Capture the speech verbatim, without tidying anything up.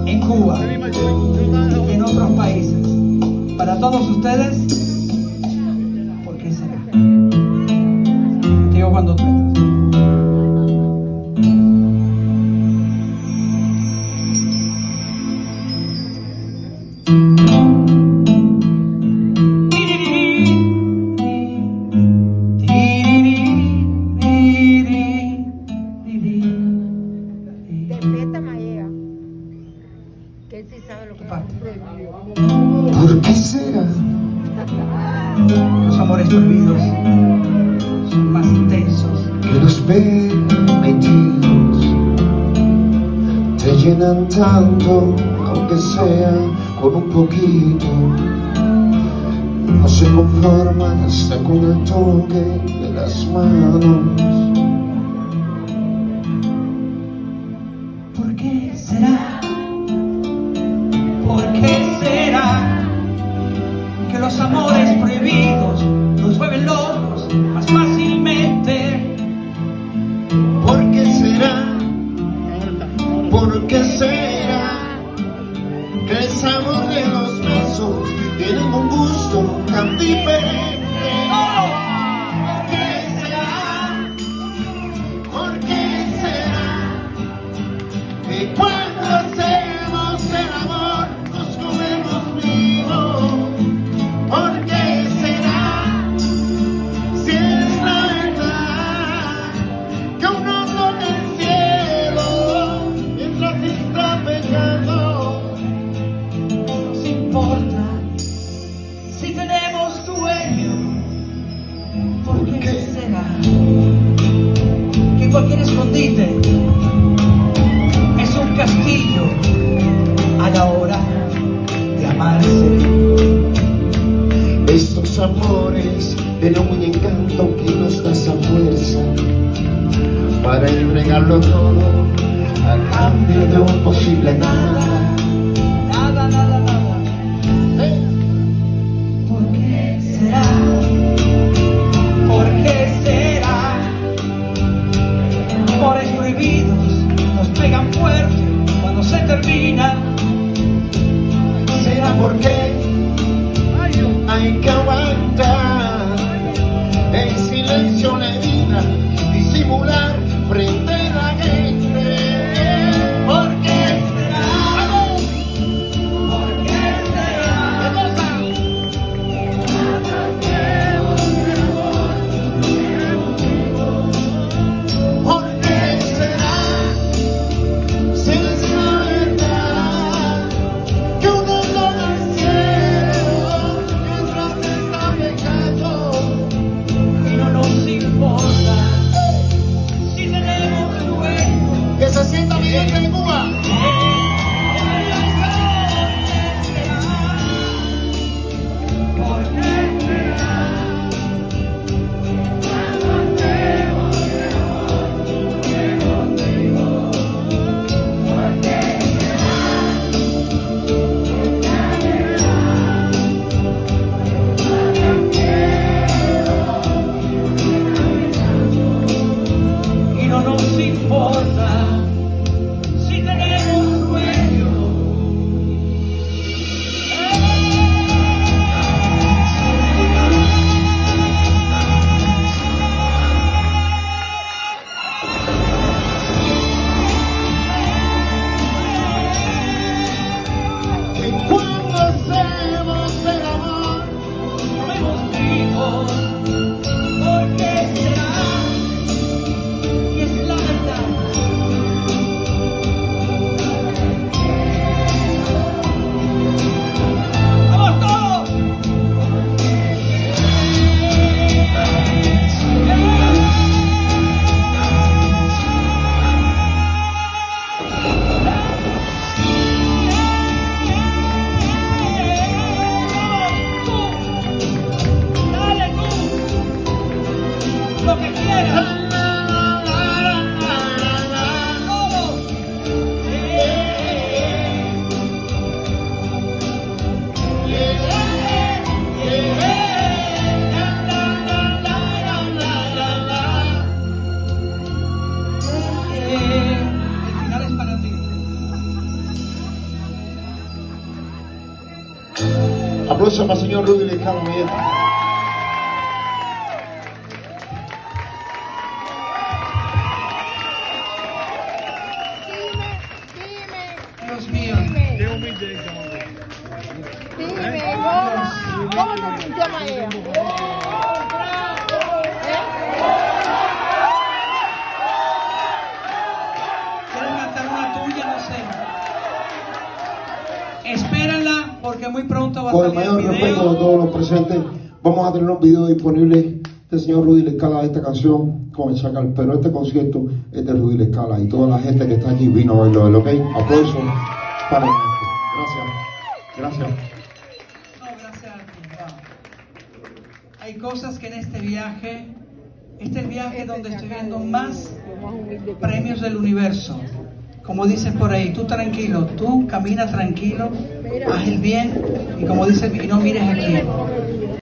en Cuba y en otros países. Para todos ustedes, ¿por qué será? Te digo cuando tú entras. ¿Por qué será? Los amores prohibidos son más intensos Que los permitidos te llenan tanto, aunque sea con un poquito. No se conforman hasta con el toque de las manos. ¿Por qué será? ¿Por qué será que los amores prohibidos nos vuelven locos más fácilmente? ¿Por qué será? ¿Por qué será que el sabor de los besos tiene un gusto tan diferente? ¿Por qué será? ¿Por qué será que cuando hacemos el amor nos comemos vivos? ¿Por qué será? Si es la verdad que uno toca el cielo mientras está pecando. Nos importa si tenemos dueño. ¿Por qué será que cualquier escondite es un castillo a la hora de amarse? Estos amores tienen un encanto que nos da esa fuerza para entregarlo todo a cambio de un posible nada. Nada, nada, nada. ¿Eh? ¿Por qué será? ¿Por qué será? Amores prohibidos nos pegan fuerte cuando se terminan. ¿Será porque hay que aguantar en silencio la herida, disimular frente a la gente? ¿Por qué será? ¿Por qué será? ¿Por qué será? Si es la verdad que uno toca el cielo Aplausos para el señor Rudy Lecano, mi gente. Dios mío. Dime, ¿cómo, cómo se sintió María? ¿Quieres cantar una tuya? No sé. Espérenla porque muy pronto va a Con el salir mayor el respeto de video. todos los presentes, vamos a tener un video disponible del señor Rudy Lecala de esta canción con el Chacal, pero este concierto es de Rudy Lecala y toda la gente que está aquí vino a verlo, ¿ok? Aplausos para la gente. Gracias. Gracias. No, gracias a ti. Wow. Hay cosas que en este viaje, este es el viaje donde estoy viendo más premios del universo. Como dicen por ahí, tú tranquilo, tú camina tranquilo, haz el bien y como dice, y no mires aquí.